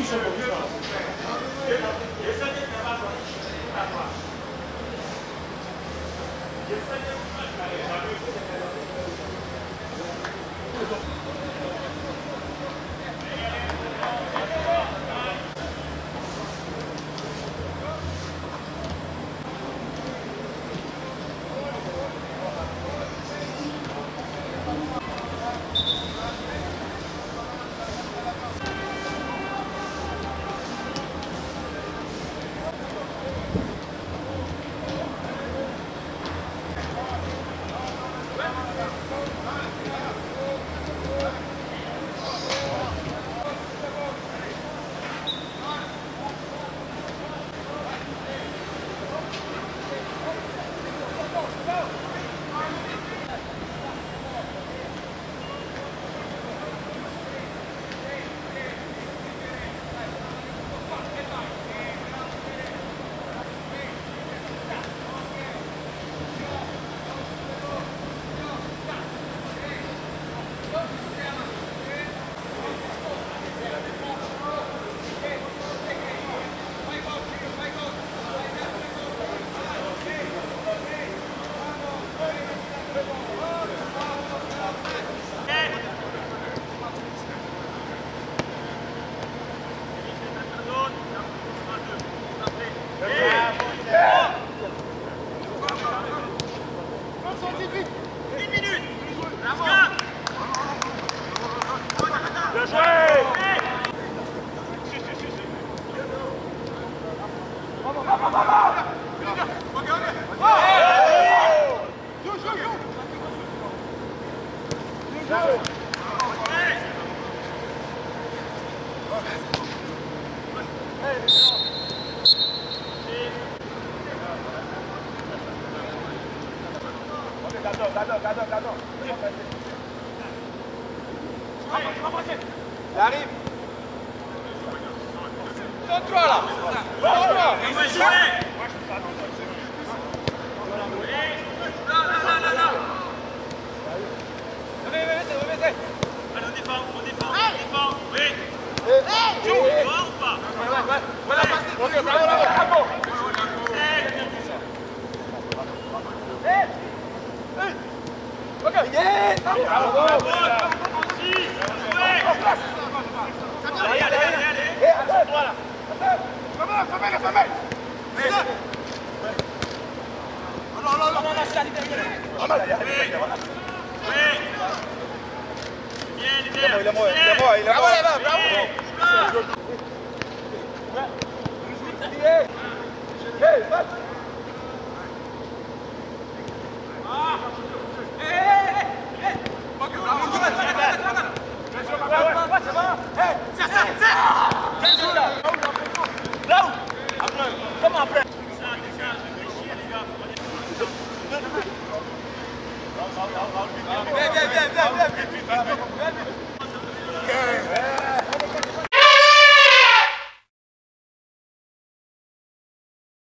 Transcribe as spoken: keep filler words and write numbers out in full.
Il arrive. Centre là. Centre. Allez, on défend, on défend, on défend. Oui. Joue, tu vois ou pas? Voilà, ok, bravo, bravo. Ok, yeah. Bravo. Allez, allez, allez, allez. Voilà. Femelle, femelle, femelle. Non, non, non, non, c'est la liberté. Oui. Bien, il est bien. Il est moi, il est moi, il est moi. Bravo, là-bas, bravo. Hey, passe. Ah. Hey, hey, hey. Ok, bravo. C'est bon. Hey, c'est ça, c'est ça. Là où? Après. Comment après? Viens, viens, viens, viens, viens.